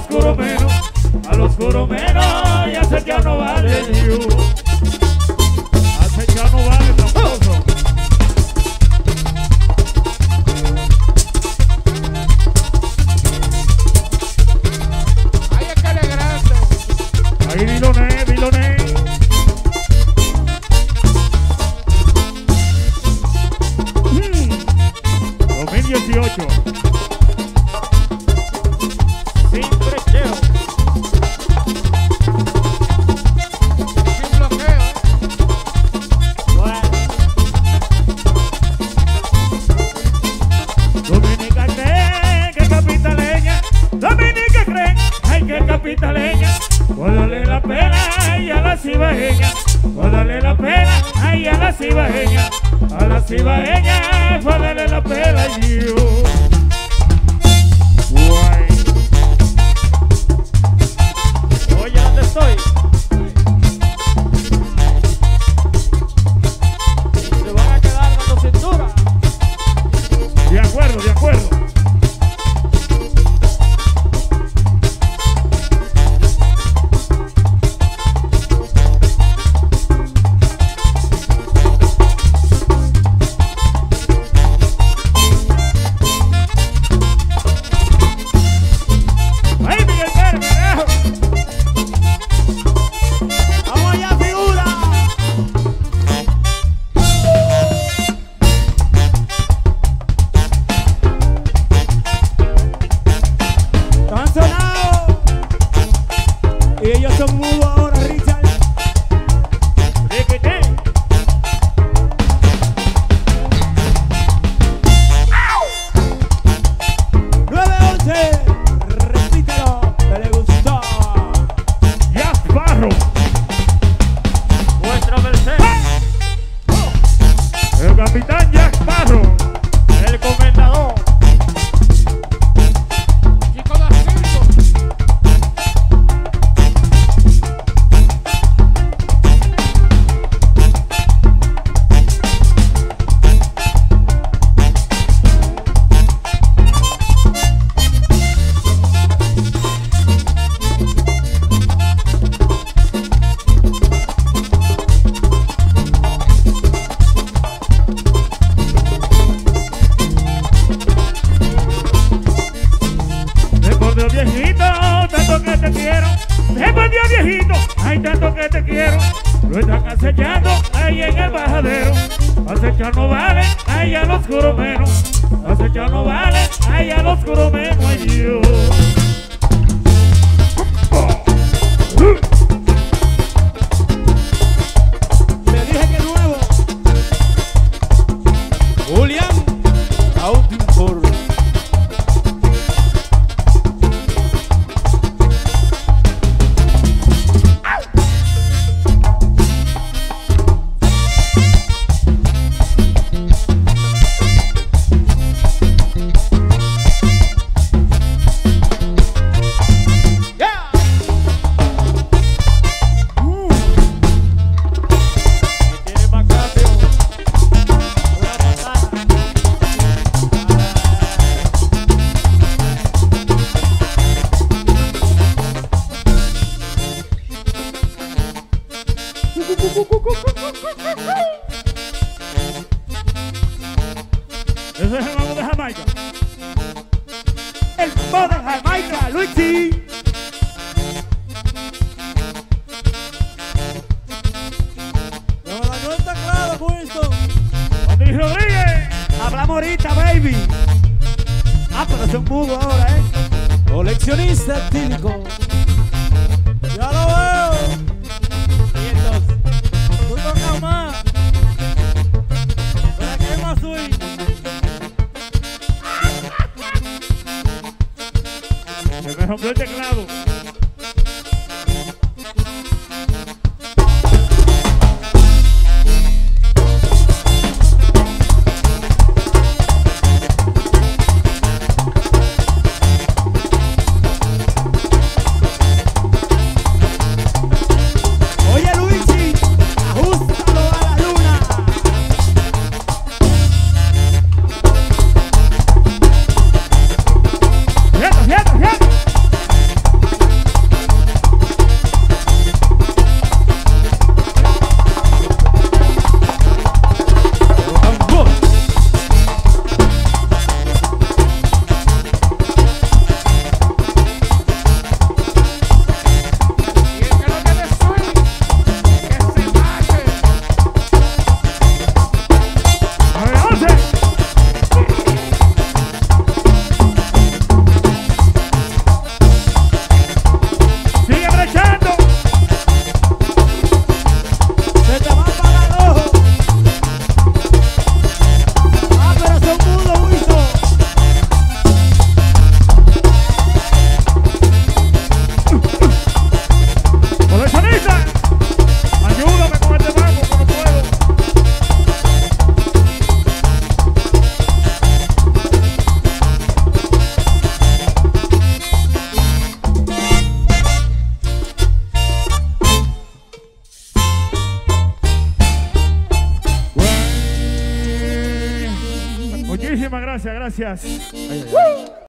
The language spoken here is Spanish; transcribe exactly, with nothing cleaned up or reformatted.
oscuro menos, al oscuro menos, y acechar no vale you. Acechar no vale tampoco. Ay, es que eres grande. Ahí Diloné, Diloné. dos mil dieciocho. Sin brecheo. Sin bloqueo, ¿eh? Bueno. Dominica creen que capitaleña, Dominica creen, ay que capitaleña, pues darle la pena y a la cibaeña, pues darle la pena ay a la cibaeña, a la cibaeña, pues darle la pena yo. Guay. Oye, ¿dónde estoy? Se van a quedar dando cintura. De acuerdo, de acuerdo. ¡Ay, Miguel Pérez, carajo! ¡Vamos allá, figura! Están sonados. Y ellos son mudos ahora, Richard. Riquité. nueve once. Repítelo, que le gustó. Jack Sparrow. Vuestra merced. El capitán Jack Sparrow. El comendador. Chico de circo. De por Dios viejito, tanto que te quiero. De por Dios viejito, hay tanto que te quiero. Lo están acechando ahí en el bajadero. Acechar no vale, ahí al oscuro menos. Acechar no vale, ahí al oscuro menos. Ay, Dios. Le dije que nuevo. Julián Autinfor. Tiene más cambio. Una manzana. Ese es el mago de Jamaica. El modo de Jamaica, Luigi. No me la cuenta claro, Winston. Juan Luis Rodríguez. Hablamos ahorita, baby. Ah, pero son mudos ahora, ¿eh? Coleccionista etílico. Ya lo veo. Y entonces. Tú tocas más. ¿Para qué más soy? Se me rompió el teclado. Muchísimas gracias, gracias. Ay, ay, ay.